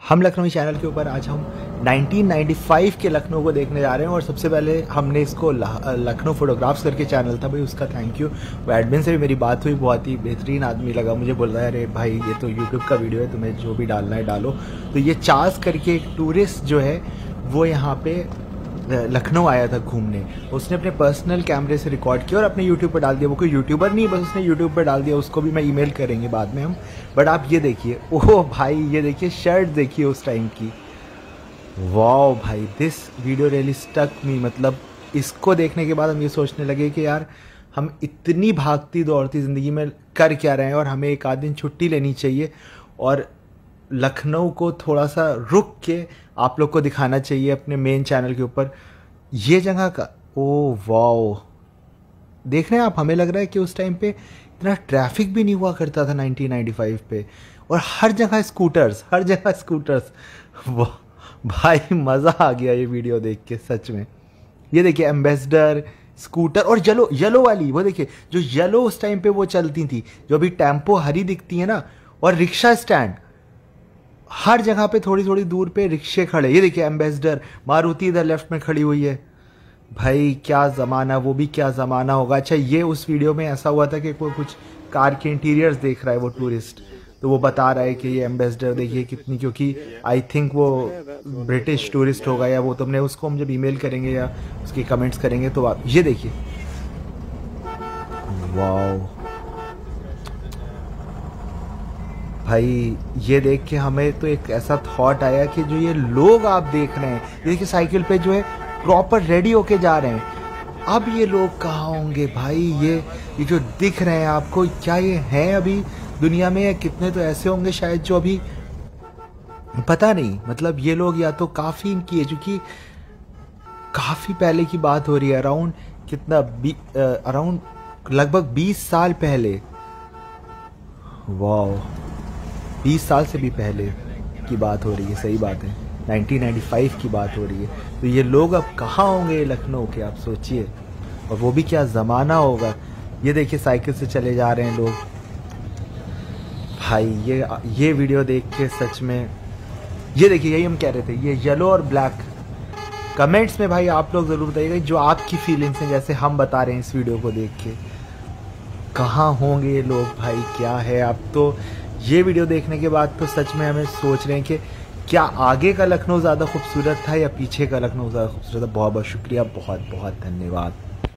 हम लखनऊ चैनल के ऊपर आज हम 1995 के लखनऊ को देखने जा रहे हैं। और सबसे पहले हमने इसको लखनऊ फोटोग्राफ्स करके चैनल था भाई, उसका थैंक यू। वो एडमिन से भी मेरी बात हुई, बहुत ही बेहतरीन आदमी लगा मुझे। बोल रहा है अरे भाई ये तो यूट्यूब का वीडियो है, तुम्हें जो भी डालना है डालो। तो ये चार्ल्स करके एक टूरिस्ट जो है वो यहाँ पे लखनऊ आया था घूमने, उसने अपने पर्सनल कैमरे से रिकॉर्ड किया और अपने यूट्यूब पर डाल दिया। वो कोई यूट्यूबर नहीं, बस उसने यूट्यूब पर डाल दिया। उसको भी मैं ईमेल करेंगे बाद में हम। बट आप ये देखिए, ओह भाई ये देखिए शर्ट देखिए उस टाइम की। वाओ भाई, this video really stuck me. मतलब इसको देखने के बाद हम ये सोचने लगे कि यार हम इतनी भागती दौड़ती ज़िंदगी में कर क्या रहे हैं, और हमें एक आध दिन छुट्टी लेनी चाहिए और लखनऊ को थोड़ा सा रुक के आप लोग को दिखाना चाहिए अपने मेन चैनल के ऊपर। ये जगह का ओ वाओ, देख रहे हैं आप, हमें लग रहा है कि उस टाइम पे इतना ट्रैफिक भी नहीं हुआ करता था 1995 पे। और हर जगह स्कूटर्स, हर जगह स्कूटर्स। वाह भाई, मज़ा आ गया ये वीडियो देख के सच में। ये देखिए एम्बेसडर, स्कूटर और येलो वाली, वो देखिए जो येलो उस टाइम पे वो चलती थी, जो अभी टेम्पो हरी दिखती है ना। और रिक्शा स्टैंड, हर जगह पे थोड़ी थोड़ी दूर पे रिक्शे खड़े। ये देखिए एम्बेसडर, मारुति इधर लेफ्ट में खड़ी हुई है। भाई क्या ज़माना, वो भी क्या ज़माना होगा। अच्छा ये उस वीडियो में ऐसा हुआ था कि वो कुछ कार के इंटीरियर्स देख रहा है वो टूरिस्ट, तो वो बता रहा है कि ये एम्बेसडर देखिए कितनी, क्योंकि आई थिंक वो ब्रिटिश टूरिस्ट होगा या वो। तुमने उसको हम जब ईमेल करेंगे या उसके कमेंट्स करेंगे तो आप ये देखिए। वाओ भाई, ये देख के हमें तो एक ऐसा थॉट आया कि जो ये लोग आप देख रहे हैं, ये देखिए साइकिल पे जो है प्रॉपर रेडी होके जा रहे हैं। अब ये लोग कहाँ होंगे भाई? ये जो दिख रहे हैं आपको, क्या ये हैं अभी दुनिया में, या कितने तो ऐसे होंगे शायद जो अभी पता नहीं। मतलब ये लोग या तो काफ़ी इनकी एज, क्योंकि काफ़ी पहले की बात हो रही है, अराउंड कितना अराउंड लगभग 20 साल पहले। वाह, 20 साल से भी पहले की बात हो रही है, सही बात है, 1995 की बात हो रही है। तो ये लोग अब कहाँ होंगे लखनऊ के, आप सोचिए। और वो भी क्या ज़माना होगा। ये देखिए साइकिल से चले जा रहे हैं लोग। भाई ये वीडियो देख के सच में, ये देखिए यही हम कह रहे थे, ये येलो और ब्लैक। कमेंट्स में भाई आप लोग ज़रूर बताइएगा जो आपकी फीलिंग्स हैं, जैसे हम बता रहे हैं इस वीडियो को देख के। कहाँ होंगे ये लोग भाई, क्या है। अब तो ये वीडियो देखने के बाद तो सच में हमें सोच रहे हैं कि क्या आगे का लखनऊ ज़्यादा खूबसूरत था या पीछे का लखनऊ ज़्यादा खूबसूरत था। बहुत बहुत शुक्रिया, बहुत बहुत धन्यवाद।